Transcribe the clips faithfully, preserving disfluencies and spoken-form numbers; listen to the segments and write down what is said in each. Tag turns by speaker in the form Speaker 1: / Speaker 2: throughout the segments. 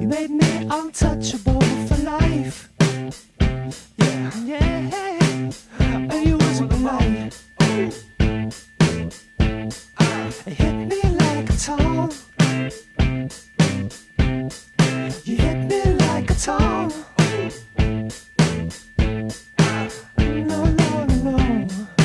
Speaker 1: made me untouchable for life. Yeah, yeah. And you wasn't polite. It hit me like a tom. You hit me like a tom. No, no, no, no.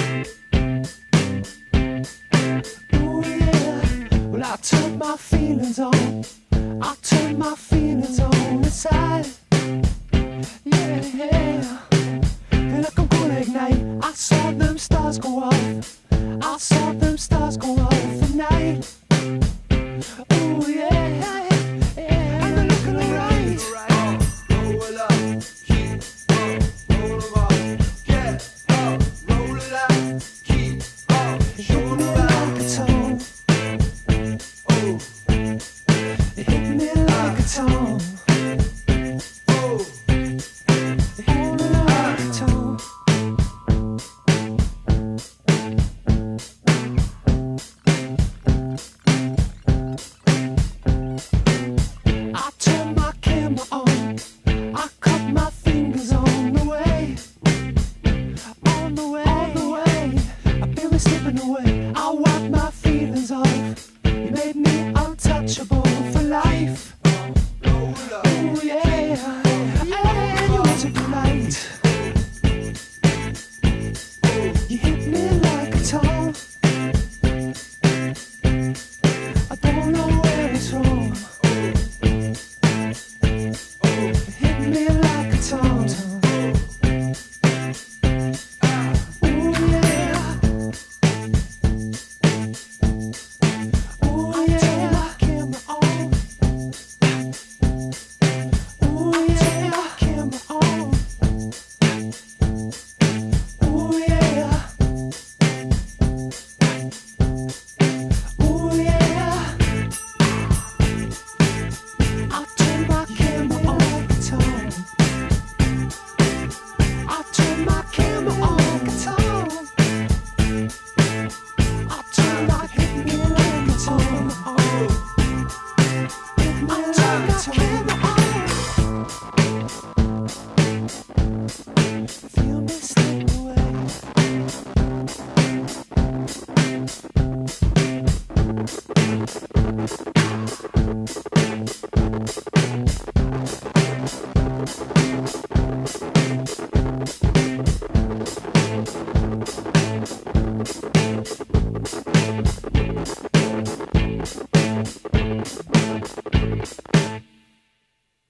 Speaker 1: Oh yeah. Well, I turned my feelings on. I turned my feelings on inside. Yeah, yeah. And like I'm gonna ignite. I saw them stars go off. I saw them stars go off at night. Oh yeah, yeah. And they're looking alright.
Speaker 2: Roll up, keep up, roll up, get up, roll it up, keep up,
Speaker 1: Hit me like a tom.
Speaker 2: oh,
Speaker 1: It hit me like a tom.
Speaker 2: oh,
Speaker 1: It hit me like a tom. I turned my camera on. I cut my fingers on the way. On the way, on the way. I feel me slipping away. I wipe my feelings off. You made me untouchable for life.
Speaker 2: roll up,
Speaker 1: Oh yeah, and you wasn't polite. You hit me like a tom. I don't know where it's from. It hit me like a tom. Oh yeah. Oh yeah. Camera on. Oh yeah. Camera on. Oh yeah. Oh yeah. I turn my camera on like a tom. I turn my camera on like a tom. I turn my camera like a tom. Hit me like a tom.